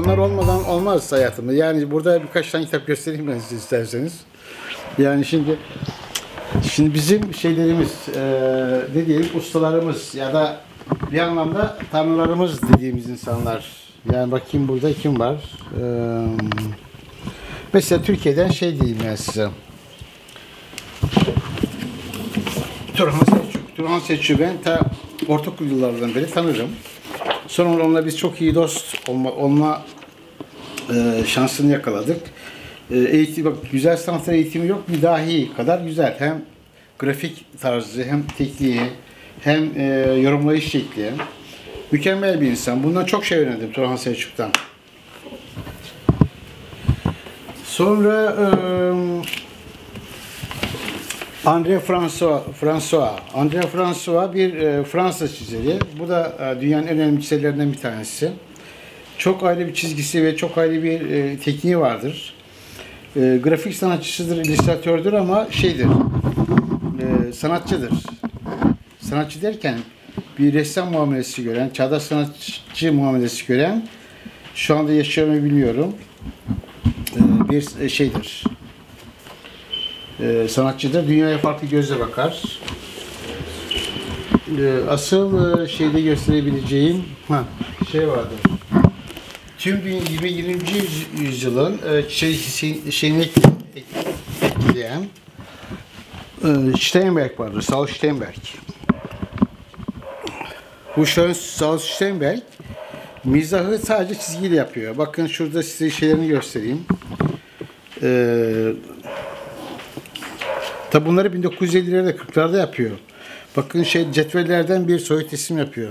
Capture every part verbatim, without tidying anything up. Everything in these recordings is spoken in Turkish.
onlar olmadan olmaz hayatımda. Yani burada birkaç tane kitap göstereyim ben size isterseniz. Yani şimdi şimdi bizim şeylerimiz, e, ne diyelim, ustalarımız ya da bir anlamda tanrılarımız dediğimiz insanlar. Yani bakayım burada kim var? E, mesela Türkiye'den şey diyeyim ben size. Turhan Selçuk. Turhan Selçuk'u ben ta ortaokul yıllardan beri tanırım. Sonra onunla biz çok iyi dost olma, olma e, şansını yakaladık. E, eğitim, bak, güzel sanatlar eğitimi yok, bir dahi kadar güzel. Hem grafik tarzı, hem tekniği, hem e, yorumlayış şekli. Mükemmel bir insan. Bundan çok şey öğrendim Turhan Selçuk'tan. Sonra e, André François, François. André François bir e, Fransız çizeri. Bu da e, dünyanın en önemli çizerlerinden bir tanesi. Çok ayrı bir çizgisi ve çok ayrı bir e, tekniği vardır. E, grafik sanatçısıdır, illüstratördür ama şeydir, e, sanatçıdır. Sanatçı derken bir ressam muamelesi gören, çağdaş sanatçı muamelesi gören, şu anda yaşıyor mu bilmiyorum, e, bir şeydir. Ee, sanatçıdır. Dünyaya farklı gözle bakar. Ee, asıl e, şeyde gösterebileceğim ha, şey vardır. Tüm yirminci yüzyılın e, şey, şey, şeyini etkileyen e, Steinberg vardır. Saul Steinberg. Bu Saul Steinberg mizahı sadece çizgiyle yapıyor. Bakın şurada size şeylerini göstereyim. Eee Tabi bunları bin dokuz yüz ellilerde kırklarda yapıyor. Bakın şey, cetvellerden bir soyut resim yapıyor.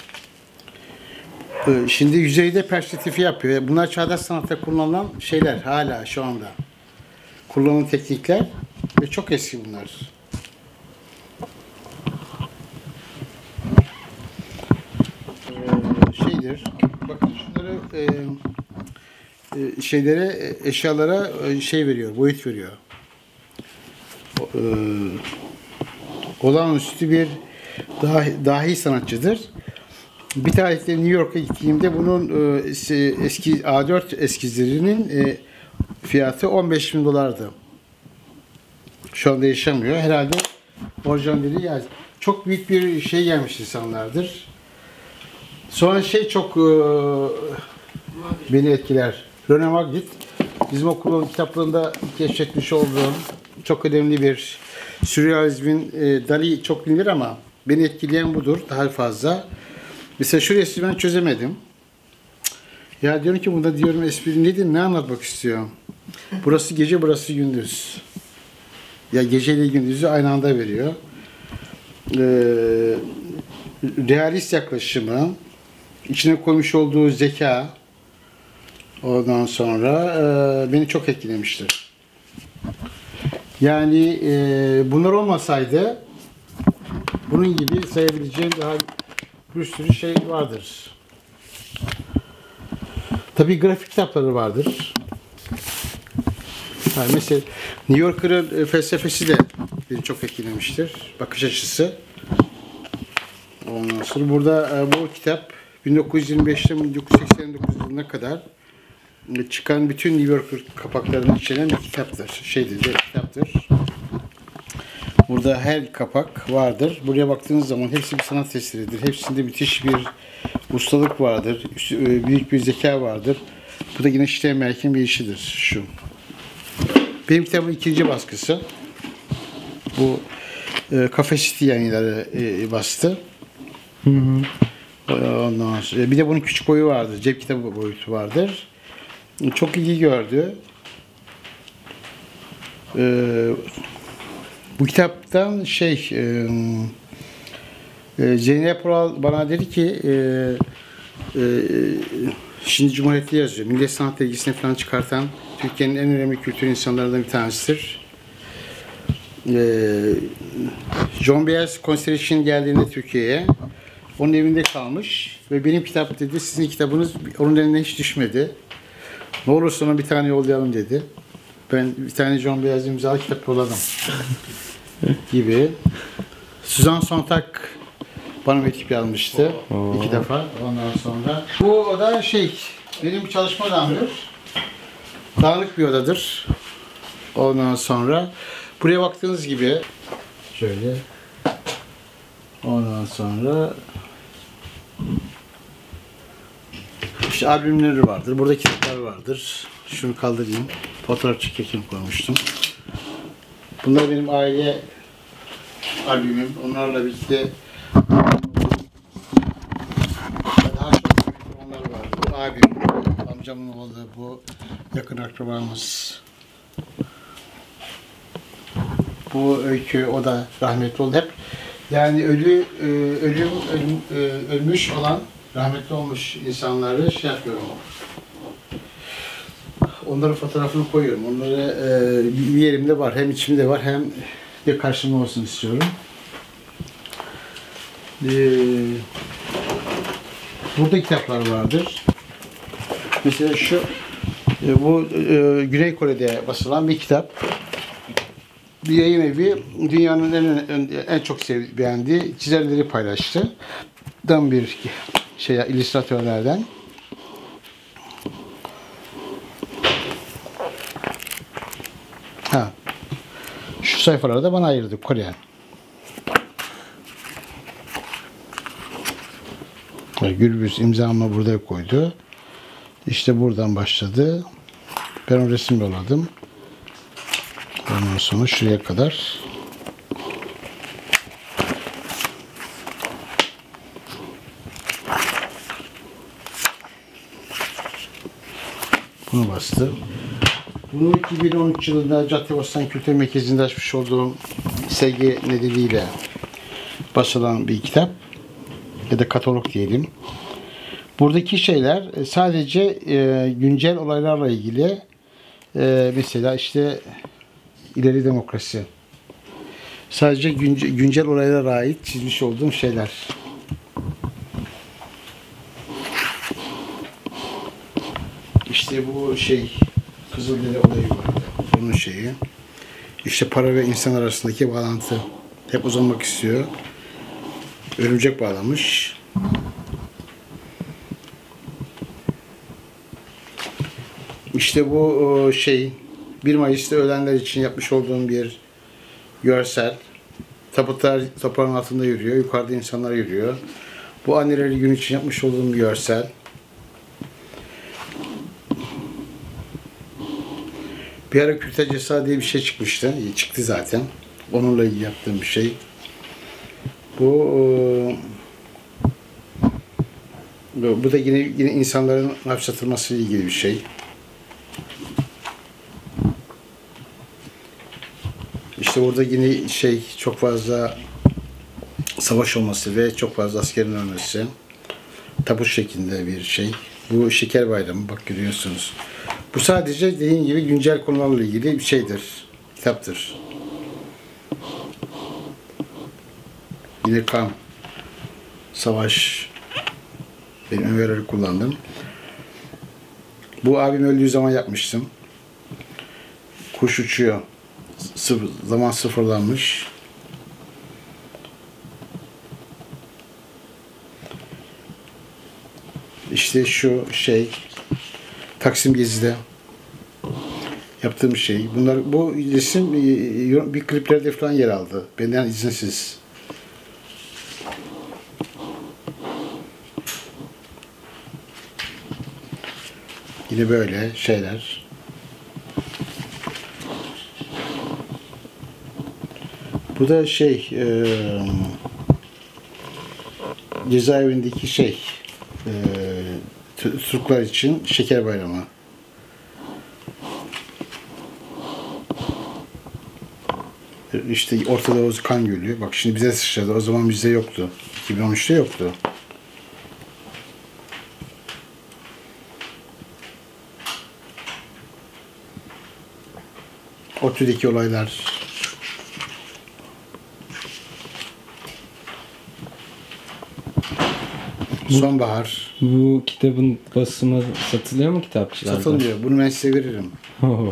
Şimdi yüzeyde perspektifi yapıyor. Bunlar çağdaş sanatta kullanılan şeyler hala şu anda. Kullanılan teknikler ve çok eski bunlar. Şeydir. Bakın şunları e, şeylere, eşyalara şey veriyor, boyut veriyor. Ee, olağanüstü bir dahi, dahi sanatçıdır. Bir tarihte New York'a gittiğimde bunun e, eski A dört eskizlerinin e, fiyatı on beş bin dolardı. Şu anda yaşamıyor. Herhalde orijinalleri yani çok büyük bir şey gelmiş insanlardır. Sonra şey çok e, beni etkiler. René Magritte, bizim okulun kitaplarında keşfetmiş olduğum çok önemli bir sürrealizmin, e, Dali çok bilinir ama beni etkileyen budur daha fazla. Mesela şu resmi ben çözemedim. Ya diyorum ki bunda, diyorum, espri nedir, ne anlatmak istiyor? Burası gece, burası gündüz. Ya geceyle gündüzü aynı anda veriyor. Ee, realist yaklaşımı, içine koymuş olduğu zeka, ondan sonra e, beni çok etkilemiştir. Yani e, bunlar olmasaydı bunun gibi sayabileceğim daha bir sürü şey vardır. Tabii grafik kitapları vardır. Yani mesela New Yorker'ın felsefesi de beni çok etkilemiştir. Bakış açısı. Ondan sonra burada e, bu kitap bin dokuz yüz yirmi beşten bin dokuz yüz seksen dokuz yılına kadar çıkan bütün New Yorker kapaklarını içeren bir kitaptır. Şeydir, bir kitaptır. Burada her kapak vardır. Buraya baktığınız zaman hepsi bir sanat eseridir. Hepsinde müthiş bir ustalık vardır. Büyük bir zeka vardır. Bu da yine Steinberg'in bir işidir şu. Benim kitabın ikinci baskısı. Bu e, Cafe City yayınları e, bastı. Hı hı. Ondan sonra, bir de bunun küçük boyu vardır. Cep kitabı boyutu vardır. Çok ilgi gördü. Ee, bu kitaptan şey e, e, Zeynep Oral bana dedi ki e, e, şimdi Cumhuriyet'te yazıyor. Millet Sanat Dergisi'ne falan çıkartan Türkiye'nin en önemli kültür insanlarından bir tanesidir. E, John Baez konser için geldiğinde Türkiye'ye onun evinde kalmış ve benim kitap dedi, sizin kitabınız onun eline hiç düşmedi. Ne olursa ona bir tane yollayalım dedi. Ben bir tane John Baez imzalı kitap yolladım gibi. Suzan Sontag bana mektup yazmıştı. Oo. iki defa. Ondan sonra. Bu oda şey, benim bir çalışma odamdır. Dağınık bir odadır. Ondan sonra buraya baktığınız gibi şöyle. Ondan sonra işte albümleri vardır. Burada kitaplar vardır. Şunu kaldırayım. Fotoğraf çekerken koymuştum. Bunlar benim aile albümüm. Onlarla birlikte daha çok onlar var. Bu abim, amcamın oğlu, bu yakın akrabamız. Bu Öykü, o da rahmetli oldu. Hep yani ölü, e, ölüm, ölüm e, ölmüş olan, rahmetli olmuş insanları şey yapıyorum. Onların fotoğrafını koyuyorum. Onları e, bir yerimde var. Hem içimde var hem de karşımda olsun istiyorum. E, burada kitaplar vardır. Mesela şu e, bu e, Güney Kore'de basılan bir kitap. Bir yayın evi dünyanın en en, en çok sev, beğendiği çizerleri paylaştı. Dan bir şey illüstratörlerden. Ha. Şu sayfaları da bana ayırdı Koreyan. Gürbüz imzamla burada koydu. İşte buradan başladı. Ben o resim yolladım. Ondan sonra şuraya kadar. Bunu bastı. Bunu iki bin on üç yılında Caddebostan Kültür Merkezi'nde açmış olduğum sergi nedeniyle basılan bir kitap ya da katalog diyelim. Buradaki şeyler sadece e, güncel olaylarla ilgili, e, mesela işte ileri demokrasi. Sadece güncel, güncel olaylara ait çizmiş olduğum şeyler. İşte bu şey Kızıldere olayı vardı. Bunun şeyi. İşte para ve insan arasındaki bağlantı. Hep uzanmak istiyor. Örümcek bağlamış. İşte bu şey bir Mayıs'ta ölenler için yapmış olduğum bir görsel. Tabutlar toprağın altında yürüyor. Yukarıda insanlar yürüyor. Bu anneler günü için yapmış olduğum bir görsel. Bir ara Kürtaj Yasağı diye bir şey çıkmıştı. Çıktı zaten. Onunla ilgili yaptığım bir şey. Bu bu da yine yine insanların hapsetılması ile ilgili bir şey. İşte orada yine şey çok fazla savaş olması ve çok fazla askerin ölmesi. Tabut şeklinde bir şey. Bu Şeker Bayramı, bak görüyorsunuz. Bu sadece dediğim gibi güncel konularla ilgili bir şeydir. Kitaptır. Yine kan, savaş, benim öğeleri kullandım. Bu abim öldüğü zaman yapmıştım. Kuş uçuyor. Sıfır, zaman sıfırlanmış. İşte şu şey Taksim Gezi'de yaptığım şey. Bunlar bu resim bir kliplerde falan yer aldı. Benden izinsiz. Yine böyle şeyler. Bu da şey e, cezaevindeki şey e, Türkler için Şeker Bayramı. İşte ortada o kan gölü. Bak şimdi bize sıçradı. O zaman bizde yoktu. iki bin on üçte yoktu. ODTÜ'deki olaylar. Sonbahar. Bu kitabın basımı satılıyor mu kitapçılarda? Satılmıyor. Bunu ben size veririm. Oh.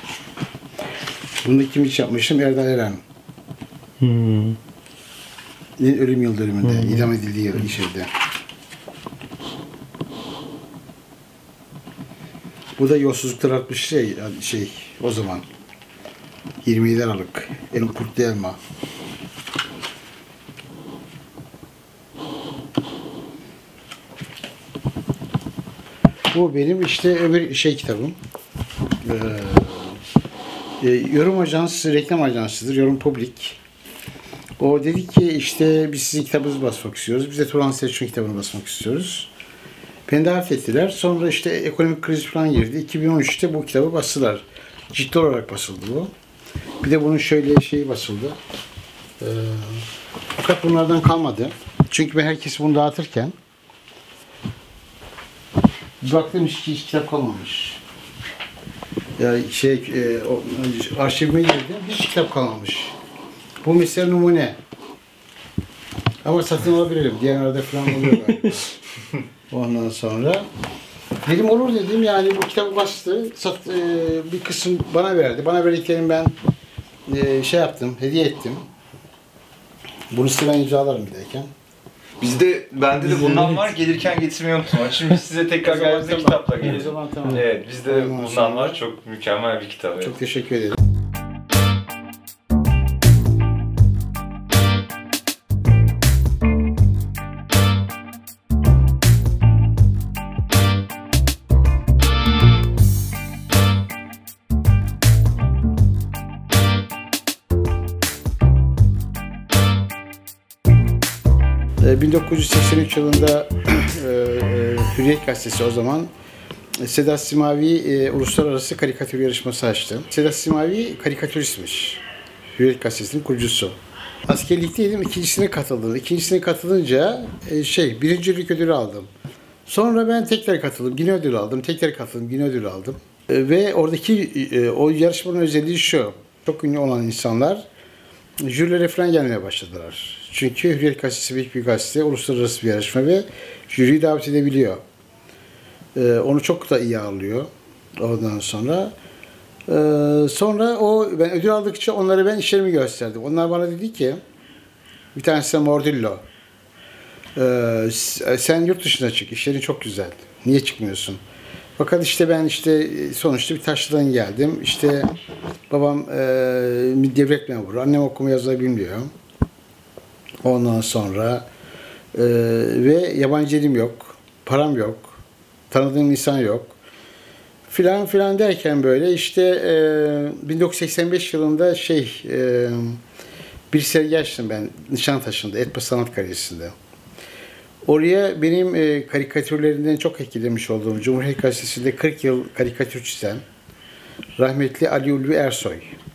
Bunu kim hiç yapmışım? Erdal Eren. Hmm. ölüm yıl dönümünde, hmm. idam edildiği yıl şeyde. Bu da yolsuzluklar artmış şey, şey o zaman. yirmi yedi Aralık. En kurtlu elma. Bu benim işte öbür şey kitabım. Ee, yorum ajansı, reklam ajansıdır. Yorum Publik. O dedi ki işte biz sizin kitabınızı basmak istiyoruz. Biz de Turan Selçuk'un kitabını basmak istiyoruz. Beni davet ettiler. Sonra işte ekonomik kriz falan girdi. iki bin on üçte bu kitabı bastılar. Ciddi olarak basıldı bu. Bir de bunun şöyle şeyi basıldı. Ee, fakat bunlardan kalmadı. Çünkü ben herkesi bunu dağıtırken bir baktım hiç, hiç kitap kalmamış. Ya şey e, o, arşivime girdim hiç kitap kalmamış. Bu mesela numune. Ama satın alabilirim. Diğerlerde falan oluyor galiba. Ondan sonra dedim olur dedim yani bu kitabı bastı. Sat, e, bir kısım bana verdi. Bana verdiklerini ben e, şey yaptım, hediye ettim. Bunu size ben imzalarım giderken. Bizde, bende de bundan var. Gelirken getirmeyi unutma. Şimdi size tekrar geldiğinizde kitapla gelin. O zaman tamam. Evet, bizde bundan var. Çok mükemmel bir kitap. Evet. Çok teşekkür ederim. bin dokuz yüz seksen üç yılında e, e, Hürriyet Gazetesi o zaman Sedat Simavi e, uluslararası karikatür yarışması açtı. Sedat Simavi karikatüristmiş. Hürriyet Gazetesi'nin kurucusu. Askerlikteydim, ikincisine katıldım. İkincisine katılınca e, şey, birincilik ödülü aldım. Sonra ben tekrar katıldım, yine ödül aldım. Tekrar katıldım, yine ödül aldım. E, ve oradaki e, o yarışmanın özelliği şu. Çok ünlü olan insanlar jürilere falan gelmeye başladılar. Çünkü Hürriyet Gazetesi büyük bir gazete, uluslararası bir yarışma ve jüriyi davet edebiliyor. Ee, onu çok da iyi ağırlıyor. Ondan sonra ee, sonra o ben ödül aldıkça onlara ben işlerimi gösterdim. Onlar bana dedi ki bir tanesi Mordillo. Ee, sen yurt dışına çık. İşlerin çok güzel. Niye çıkmıyorsun? Fakat işte ben işte sonuçta bir taşlıdan geldim. İşte babam e, devlet memuru. Annem okuma yazmayı bilmiyor. Ondan sonra e, ve yabancı dilim yok. Param yok. Tanıdığım insan yok. Filan filan derken böyle işte e, bin dokuz yüz seksen beş yılında şey e, bir sergi açtım ben Nişantaşı'nda, Etba Sanat Galerisi'nde. Oraya benim e, karikatürlerinden çok etkilemiş olduğum Cumhuriyet Gazetesi'nde kırk yıl karikatür çizen rahmetli Ali Ulvi Ersoy.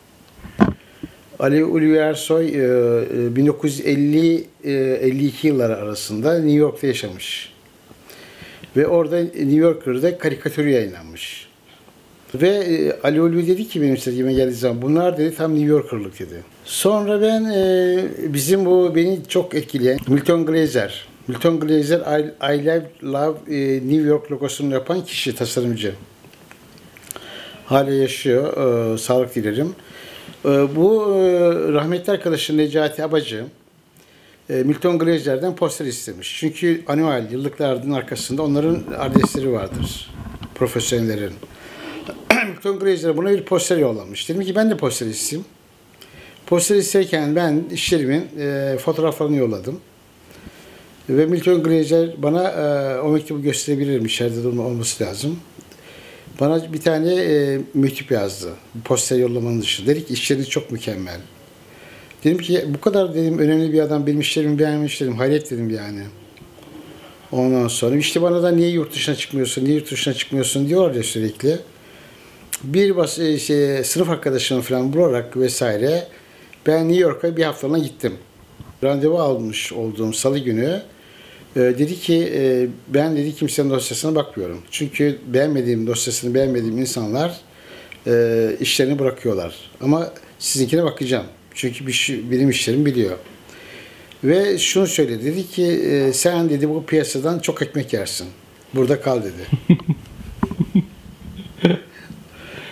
Ali Ulvi Ersoy e, bin dokuz yüz elli elli iki yılları arasında New York'ta yaşamış. Ve orada New Yorker'da karikatür yayınlanmış. Ve e, Ali Ulvi dedi ki benim sergime geldiği zaman bunlar dedi tam New Yorker'lık dedi. Sonra ben e, bizim bu beni çok etkileyen Milton Glaser. Milton Glaser I, I Love, Love e, New York logosunu yapan kişi, tasarımcı. Hala yaşıyor. E, sağlık dilerim. E, bu e, rahmetli arkadaşım Necati Abacı e, Milton Glaser'den poster istemiş. Çünkü anual yıllıkların arkasında onların adresleri vardır. Profesyonellerin. Milton Glaser buna bir poster yollamış. Dedim ki ben de poster isteyeyim. Poster isterken ben işlerimin e, fotoğraflarını yolladım. Ve Milton Glaser bana e, o mektubu gösterebilirim. İçeride de olması lazım. Bana bir tane e, mektup yazdı. Poster yollamanın dışında. Dedi ki işleriniz çok mükemmel. Dedim ki bu kadar dedim önemli bir adam benim işlerimi beğenmiş dedim. Hayret dedim yani. Ondan sonra işte bana da niye yurt dışına çıkmıyorsun, niye yurt dışına çıkmıyorsun diyor ya sürekli. Bir bas, şey, sınıf arkadaşımı falan bularak vesaire ben New York'a bir haftalığına gittim. Randevu almış olduğum salı günü e, dedi ki e, ben dedi kimsenin dosyasına bakmıyorum. Çünkü beğenmediğim dosyasını beğenmediğim insanlar e, işlerini bırakıyorlar. Ama sizinkine bakacağım. Çünkü bir şey, benim işlerimi biliyor. Ve şunu söyledi. Dedi ki e, sen dedi bu piyasadan çok ekmek yersin. Burada kal dedi.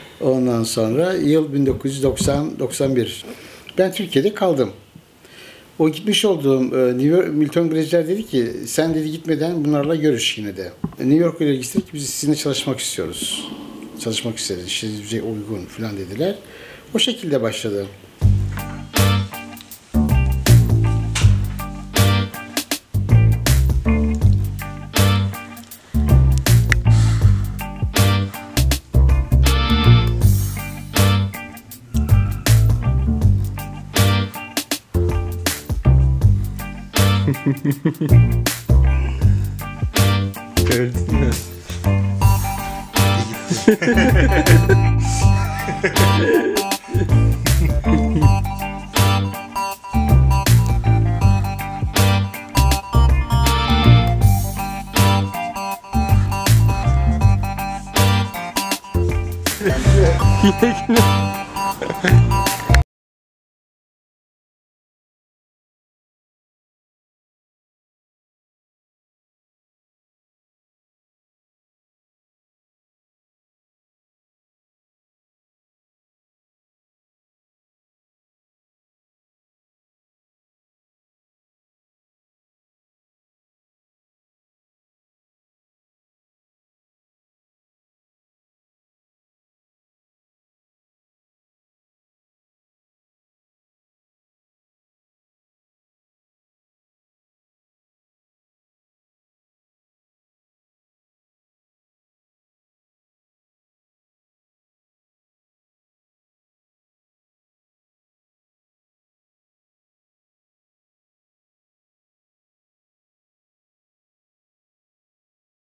Ondan sonra yıl bin dokuz yüz doksan doksan bir. Ben Türkiye'de kaldım. O gitmiş olduğum e, New York, Milton Glaser dedi ki sen dedi gitmeden bunlarla görüş yine de. New York ile ilgisi dedi ki biz sizinle çalışmak istiyoruz. Çalışmak isteriz, işiniz bize uygun falan dediler. O şekilde başladı. Öldün mü? Yine